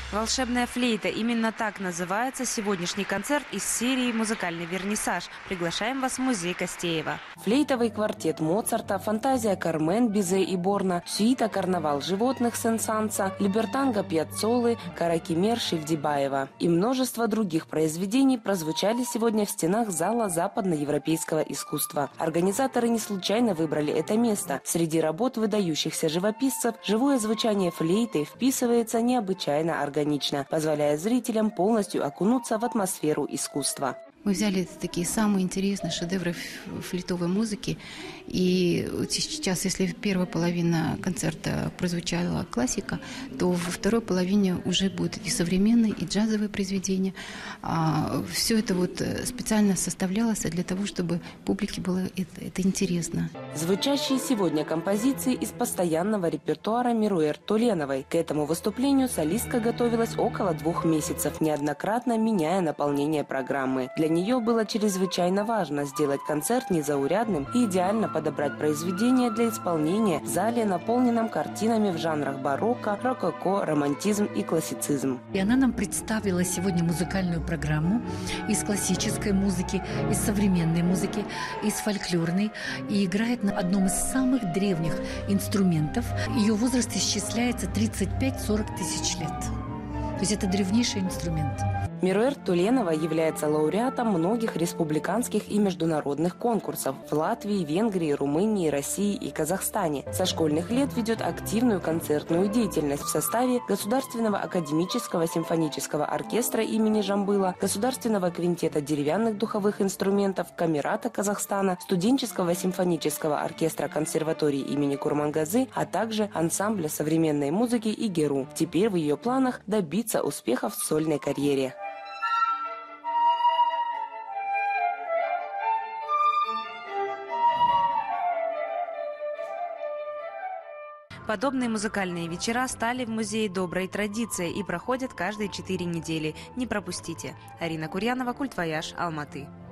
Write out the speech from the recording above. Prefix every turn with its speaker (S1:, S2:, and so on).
S1: Волшебная флейта. Именно так называется сегодняшний концерт из серии «Музыкальный вернисаж». Приглашаем вас в музей Костеева.
S2: Флейтовый квартет Моцарта, фантазия Кармен Бизе и Борна, сюита «Карнавал животных» Сен-Санса, либертанго Пьяццолы, Каракимер Шильдибаева и множество других произведений прозвучали сегодня в стенах зала западноевропейского искусства. Организаторы не случайно выбрали это место. Среди работ выдающихся живописцев живое звучание флейты вписывается необычайно органично, позволяя зрителям полностью окунуться в атмосферу искусства.
S3: Мы взяли такие самые интересные шедевры флейтовой музыки. И сейчас, если в первой половине концерта прозвучала классика, то во второй половине уже будут и современные, и джазовые произведения. Все это вот специально составлялось для того, чтобы публике было это интересно.
S2: Звучащие сегодня композиции из постоянного репертуара Мируэр Туленовой. К этому выступлению солистка готовилась около 2 месяцев, неоднократно меняя наполнение программы. Для нее было чрезвычайно важно сделать концерт незаурядным и идеально подобрать произведения для исполнения в зале, наполненном картинами в жанрах барокко, рококо, романтизм и классицизм.
S4: И она нам представила сегодня музыкальную программу из классической музыки, из современной музыки, из фольклорной, и играет на одном из самых древних инструментов. Ее возраст исчисляется 35-40 тысяч лет. То есть это древнейший инструмент.
S2: Мируэр Туленова является лауреатом многих республиканских и международных конкурсов в Латвии, Венгрии, Румынии, России и Казахстане. Со школьных лет ведет активную концертную деятельность в составе Государственного академического симфонического оркестра имени Жамбыла, Государственного квинтета деревянных духовых инструментов Камерата Казахстана, Студенческого симфонического оркестра консерватории имени Курмангазы, а также ансамбля современной музыки ИГЕРУ. Теперь в ее планах добиться успехов в сольной карьере.
S1: Подобные музыкальные вечера стали в музее доброй традицией и проходят каждые 4 недели. Не пропустите. Арина Курьянова, Культвояж, Алматы.